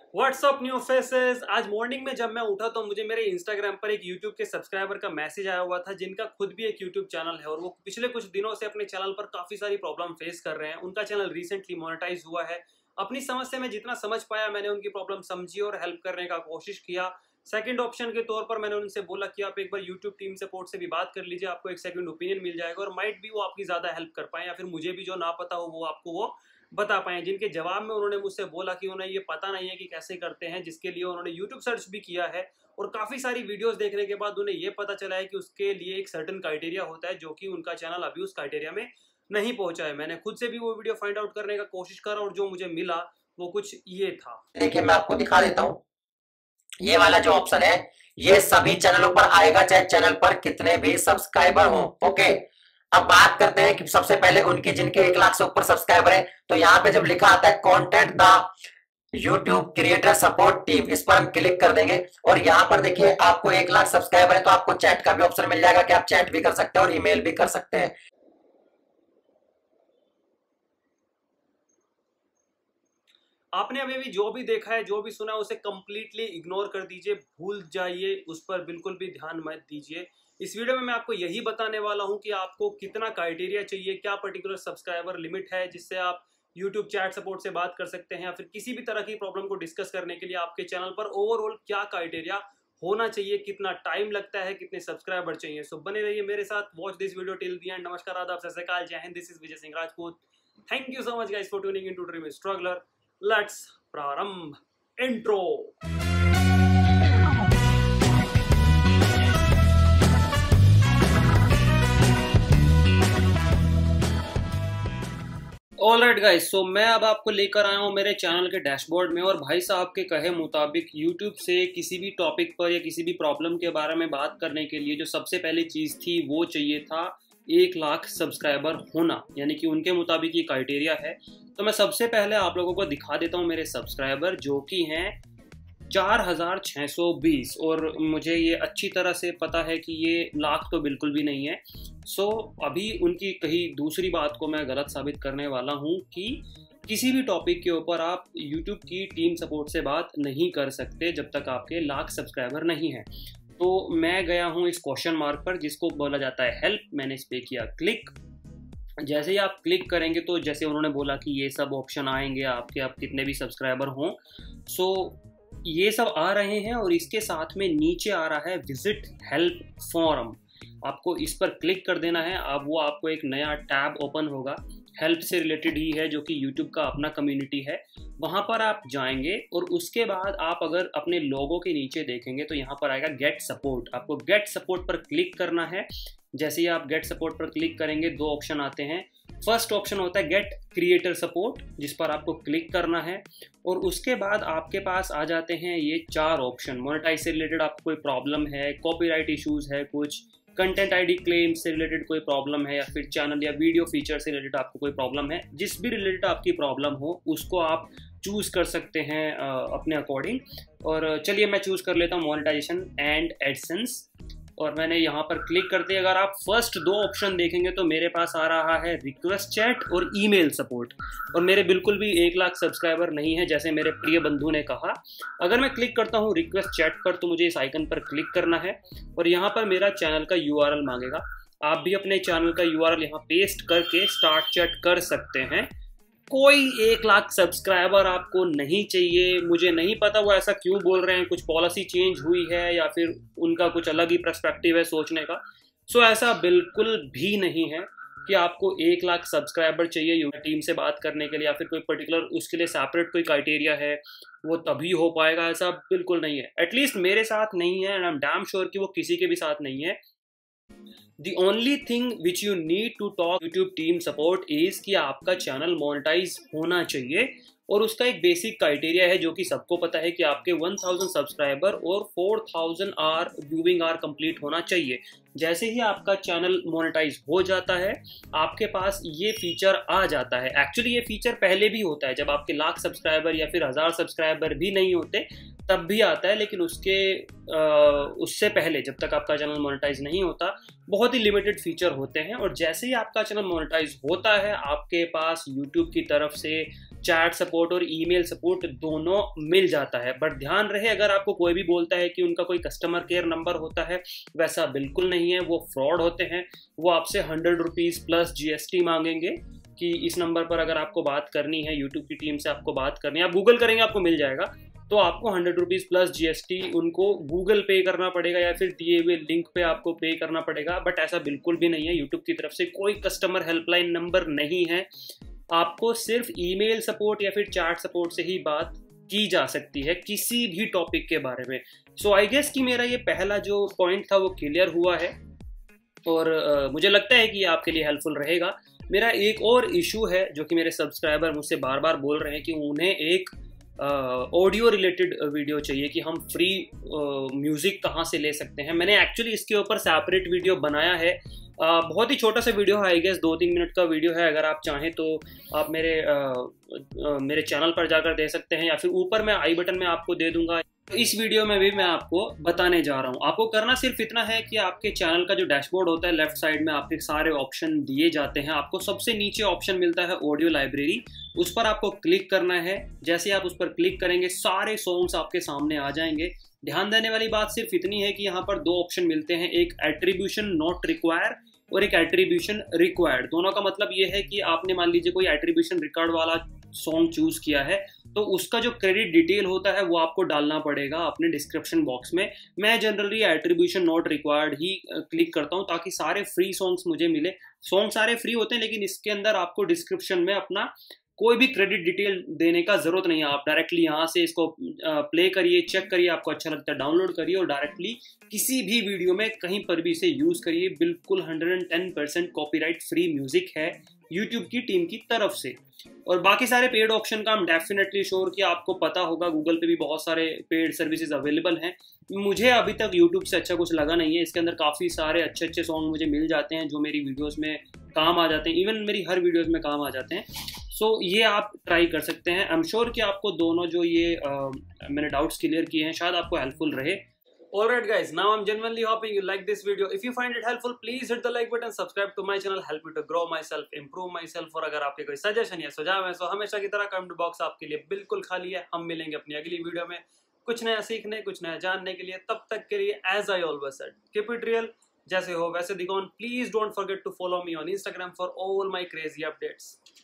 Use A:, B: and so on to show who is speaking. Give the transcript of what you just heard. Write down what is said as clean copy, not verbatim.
A: WhatsApp new faces. आज morning में जब मैं उठा तो मुझे मेरे इंस्टाग्राम पर एक यूट्यूब के सब्सक्राइबर का मैसेज आया हुआ था, जिनका खुद भी एक यूट्यूब चैनल है और वो पिछले कुछ दिनों से अपने चैनल पर काफी सारी प्रॉब्लम फेस कर रहे हैं। उनका चैनल रिसेंटली मोनेटाइज हुआ है। अपनी समझ से मैं जितना समझ पाया मैंने उनकी प्रॉब्लम समझी और हेल्प करने का कोशिश किया। सेकंड ऑप्शन के तौर पर मैंने उनसे बोला कि आप एक बार यूट्यूब टीम सपोर्ट से भी बात कर लीजिए, आपको एक सेकंड ओपिनियन मिल जाएगा और माइट भी वो आपकी ज़्यादा हेल्प कर पाए या फिर मुझे भी जो ना पता हो वो आपको वो बता पाएँ। जिनके जवाब में उन्होंने मुझसे बोला कि उन्हें ये पता नहीं है कि कैसे करते हैं, जिसके लिए उन्होंने यूट्यूब सर्च भी किया है और काफ़ी सारी वीडियोस देखने के बाद उन्हें ये पता चला है कि उसके लिए एक सर्टेन क्राइटेरिया होता है, जो कि उनका चैनल अभी उस क्राइटेरिया में नहीं पहुंचा है। मैंने खुद से भी वो वीडियो फाइंड आउट करने का कोशिश करा और जो मुझे मिला वो कुछ ये था।
B: देखिए मैं आपको दिखा देता हूँ। ये वाला जो ऑप्शन है ये सभी चैनलों पर आएगा, चाहे चैनल पर कितने भी सब्सक्राइबर हो। ओके, अब बात करते हैं कि सबसे पहले उनके जिनके 1 लाख से ऊपर सब्सक्राइबर है, तो यहाँ पे जब लिखा आता है contact the YouTube creator support team, इस पर हम क्लिक कर देंगे और यहाँ पर देखिए आपको 1 लाख सब्सक्राइबर है तो आपको चैट का भी ऑप्शन मिल जाएगा कि आप चैट भी कर सकते हैं और ईमेल भी कर सकते हैं।
A: आपने अभी भी जो भी देखा है, जो भी सुना है, उसे कंप्लीटली इग्नोर कर दीजिए, भूल जाइए, उस पर बिल्कुल भी ध्यान मत दीजिए। इस वीडियो में मैं आपको यही बताने वाला हूं कि आपको कितना क्राइटेरिया चाहिए, क्या पर्टिकुलर सब्सक्राइबर लिमिट है जिससे आप यूट्यूब चैट सपोर्ट से बात कर सकते हैं, या फिर किसी भी तरह की प्रॉब्लम को डिस्कस करने के लिए आपके चैनल पर ओवरऑल क्या क्राइटेरिया होना चाहिए, कितना टाइम लगता है, कितने सब्सक्राइबर चाहिए। सो बने रहिए मेरे साथ, watch this video till the end. नमस्कार, आदाब, सत श्री अकाल, जय Hind, this is Vijay Singh Rajput. Thank you so much guys for tuning in to dream struggler. Let's प्रारंभ। इंट्रो। ऑलराइट गाइस, सो मैं अब आपको लेकर आया हूँ मेरे चैनल के डैशबोर्ड में और भाई साहब के कहे मुताबिक यूट्यूब से किसी भी टॉपिक पर या किसी भी प्रॉब्लम के बारे में बात करने के लिए जो सबसे पहली चीज़ थी वो चाहिए था 1 लाख सब्सक्राइबर होना, यानी कि उनके मुताबिक ये क्राइटेरिया है। तो मैं सबसे पहले आप लोगों को दिखा देता हूँ मेरे सब्सक्राइबर, जो कि हैं 4620 और मुझे ये अच्छी तरह से पता है कि ये लाख तो बिल्कुल भी नहीं है। सो अभी उनकी कहीं दूसरी बात को मैं गलत साबित करने वाला हूँ कि किसी भी टॉपिक के ऊपर आप YouTube की टीम सपोर्ट से बात नहीं कर सकते जब तक आपके लाख सब्सक्राइबर नहीं है। तो मैं गया हूँ इस क्वेश्चन मार्क पर जिसको बोला जाता है हेल्प, मैंने इस पर किया क्लिक। जैसे ही आप क्लिक करेंगे तो जैसे उन्होंने बोला कि ये सब ऑप्शन आएंगे आपके, आप कितने भी सब्सक्राइबर हों। सो ये सब आ रहे हैं और इसके साथ में नीचे आ रहा है विजिट हेल्प फॉरम। आपको इस पर क्लिक कर देना है। अब वो आपको एक नया टैब ओपन होगा, हेल्प से रिलेटेड ही है, जो कि यूट्यूब का अपना कम्युनिटी है। वहाँ पर आप जाएंगे और उसके बाद आप अगर अपने लोगों के नीचे देखेंगे तो यहाँ पर आएगा गेट सपोर्ट। आपको गेट सपोर्ट पर क्लिक करना है। जैसे ही आप गेट सपोर्ट पर क्लिक करेंगे 2 ऑप्शन आते हैं। फर्स्ट ऑप्शन होता है गेट क्रिएटर सपोर्ट, जिस पर आपको क्लिक करना है और उसके बाद आपके पास आ जाते हैं ये 4 ऑप्शन। मोनेटाइज से रिलेटेड आपको कोई प्रॉब्लम है, कॉपीराइट इश्यूज है, कुछ कंटेंट आईडी क्लेम से रिलेटेड कोई प्रॉब्लम है, या फिर चैनल या वीडियो फीचर से रिलेटेड आपको कोई प्रॉब्लम है, जिस भी रिलेटेड आपकी प्रॉब्लम हो उसको आप चूज़ कर सकते हैं अपने अकॉर्डिंग। और चलिए मैं चूज़ कर लेता हूँ मोनेटाइजेशन एंड एडसेंस और मैंने यहाँ पर क्लिक करते अगर आप फर्स्ट 2 ऑप्शन देखेंगे तो मेरे पास आ रहा है रिक्वेस्ट चैट और ईमेल सपोर्ट। और मेरे बिल्कुल भी 1 लाख सब्सक्राइबर नहीं है जैसे मेरे प्रिय बंधु ने कहा। अगर मैं क्लिक करता हूँ रिक्वेस्ट चैट पर तो मुझे इस आइकन पर क्लिक करना है और यहाँ पर मेरा चैनल का URL मांगेगा। आप भी अपने चैनल का URL यहाँ पेस्ट करके स्टार्ट चैट कर सकते हैं। कोई 1 लाख सब्सक्राइबर आपको नहीं चाहिए। मुझे नहीं पता वो ऐसा क्यों बोल रहे हैं, कुछ पॉलिसी चेंज हुई है या फिर उनका कुछ अलग ही पर्सपेक्टिव है सोचने का। सो ऐसा बिल्कुल भी नहीं है कि आपको 1 लाख सब्सक्राइबर चाहिए टीम से बात करने के लिए या फिर कोई पर्टिकुलर उसके लिए सेपरेट कोई क्राइटेरिया है वो तभी हो पाएगा, ऐसा बिल्कुल नहीं है। एटलीस्ट मेरे साथ नहीं है and I am damn sure कि वो किसी के भी साथ नहीं है। The only thing which you need to talk YouTube team support is कि आपका चैनल मोनेटाइज होना चाहिए और उसका एक बेसिक क्राइटेरिया है जो कि सबको पता है कि आपके 1000 सब्सक्राइबर और 4000 आवर व्यूइंग आवर कंप्लीट होना चाहिए। जैसे ही आपका चैनल मोनेटाइज हो जाता है आपके पास ये फीचर आ जाता है। एक्चुअली ये फीचर पहले भी होता है, जब आपके लाख सब्सक्राइबर या फिर 1000 सब्सक्राइबर भी नहीं होते तब भी आता है, लेकिन उससे पहले जब तक आपका चैनल मोनेटाइज नहीं होता बहुत ही लिमिटेड फीचर होते हैं। और जैसे ही आपका चैनल मोनेटाइज होता है आपके पास यूट्यूब की तरफ से चैट सपोर्ट और ईमेल सपोर्ट दोनों मिल जाता है। बट ध्यान रहे, अगर आपको कोई भी बोलता है कि उनका कोई कस्टमर केयर नंबर होता है, वैसा बिल्कुल नहीं है, वो फ्रॉड होते हैं। वो आपसे 100 रुपीज़ प्लस GST मांगेंगे कि इस नंबर पर अगर आपको बात करनी है, यूट्यूब की टीम से आपको बात करनी है, आप गूगल करेंगे आपको मिल जाएगा, तो आपको 100 रुपीज़ प्लस GST उनको गूगल पे करना पड़ेगा या फिर दिए हुए लिंक पे आपको पे करना पड़ेगा। बट ऐसा बिल्कुल भी नहीं है, यूट्यूब की तरफ से कोई कस्टमर हेल्पलाइन नंबर नहीं है। आपको सिर्फ ईमेल सपोर्ट या फिर चैट सपोर्ट से ही बात की जा सकती है किसी भी टॉपिक के बारे में। सो आई गेस कि मेरा ये पहला जो पॉइंट था वो क्लियर हुआ है, और मुझे लगता है कि ये आपके लिए हेल्पफुल रहेगा। मेरा एक और इशू है जो कि मेरे सब्सक्राइबर मुझसे बार बार बोल रहे हैं कि उन्हें एक ऑडियो रिलेटेड वीडियो चाहिए कि हम फ्री म्यूज़िक कहाँ से ले सकते हैं। मैंने एक्चुअली इसके ऊपर सेपरेट वीडियो बनाया है, बहुत ही छोटा सा वीडियो है, आई गेस 2-3 मिनट का वीडियो है। अगर आप चाहें तो आप मेरे चैनल पर जाकर दे सकते हैं, या फिर ऊपर मैं आई बटन में आपको दे दूंगा। इस वीडियो में भी मैं आपको बताने जा रहा हूँ। आपको करना सिर्फ इतना है कि आपके चैनल का जो डैशबोर्ड होता है, लेफ्ट साइड में आपके सारे ऑप्शन दिए जाते हैं। आपको सबसे नीचे ऑप्शन मिलता है ऑडियो लाइब्रेरी, उस पर आपको क्लिक करना है। जैसे आप उस पर क्लिक करेंगे सारे सॉन्ग्स आपके सामने आ जाएंगे। ध्यान देने वाली बात सिर्फ इतनी है कि यहाँ पर 2 ऑप्शन मिलते हैं, एक एट्रीब्यूशन नॉट रिक्वायर और एक एट्रीब्यूशन रिक्वायर्ड। दोनों का मतलब ये है कि आपने मान लीजिए कोई एट्रीब्यूशन रिकॉर्ड वाला सॉन्ग चूज किया है, तो उसका जो क्रेडिट डिटेल होता है वो आपको डालना पड़ेगा अपने डिस्क्रिप्शन बॉक्स में। मैं जनरली एट्रीब्यूशन नॉट रिक्वायर्ड ही क्लिक करता हूँ ताकि सारे फ्री सॉन्ग्स मुझे मिले। सॉन्ग सारे फ्री होते हैं, लेकिन इसके अंदर आपको डिस्क्रिप्शन में अपना कोई भी क्रेडिट डिटेल देने का जरूरत नहीं है। आप डायरेक्टली यहाँ से इसको प्ले करिए, चेक करिए, आपको अच्छा लगता है डाउनलोड करिए और डायरेक्टली किसी भी वीडियो में कहीं पर भी इसे यूज करिए। बिल्कुल 110% कॉपीराइट फ्री म्यूजिक है यूट्यूब की टीम की तरफ से। और बाकी सारे पेड ऑप्शन का हम डेफिनेटली श्योर कि आपको पता होगा, गूगल पे भी बहुत सारे पेड सर्विसेज अवेलेबल हैं। मुझे अभी तक यूट्यूब से अच्छा कुछ लगा नहीं है। इसके अंदर काफ़ी सारे अच्छे अच्छे सॉन्ग मुझे मिल जाते हैं जो मेरी वीडियोस में काम आ जाते हैं, इवन मेरी हर वीडियोस में काम आ जाते हैं। सो ये आप ट्राई कर सकते हैं। आई एम श्योर कि आपको दोनों जो ये मैंने डाउट्स क्लियर किए हैं शायद आपको हेल्पफुल रहे। Alright guys, now I'm genuinely hoping you like this video. If you find it helpful, please hit the like button, subscribe to my channel, help me to grow myself, improve myself। और अगर आपके कोई suggestion या सुझाव है तो हमेशा की तरह कमेंट बॉक्स आपके लिए बिल्कुल खाली है। हम मिलेंगे अपनी अगली वीडियो में कुछ नया सीखने, कुछ नया जानने के लिए। तब तक के लिए as I always said, keep it real, जैसे हो वैसे दिखो। Please don't forget to follow me on Instagram for all my crazy updates.